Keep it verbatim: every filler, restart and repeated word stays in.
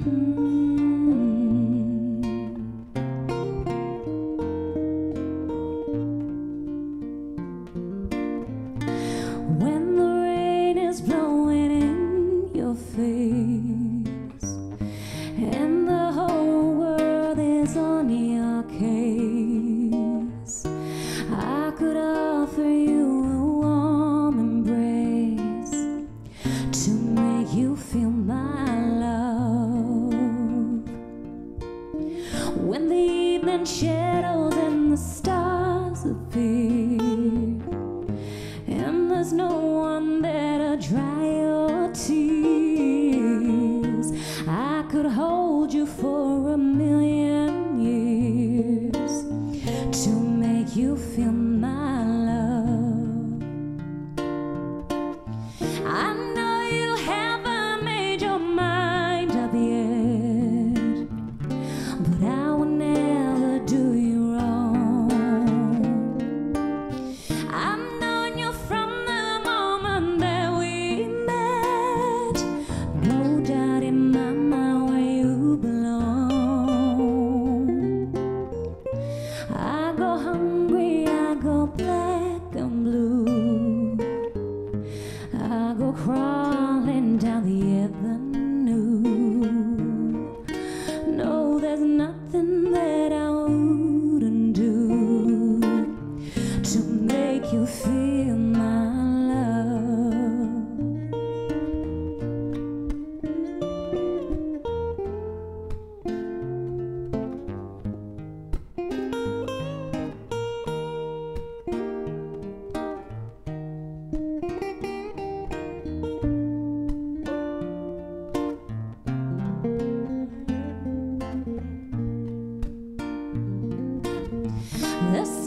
When the rain is blowing in your face and the whole world is on your case, I could offer you a warm embrace to make you feel my love. When the evening shadows and the stars appear and there's no one there to dry your tears, I could hold you for a million years to make you feel my love. I know you haven't made your mind up yet, but I will never do you wrong. I've known you from the moment that we met, no doubt in my mind where you belong. I go hungry, I go black and blue, I go crawling down the avenue. No, there's nothing that I wouldn't do to make you feel my love. The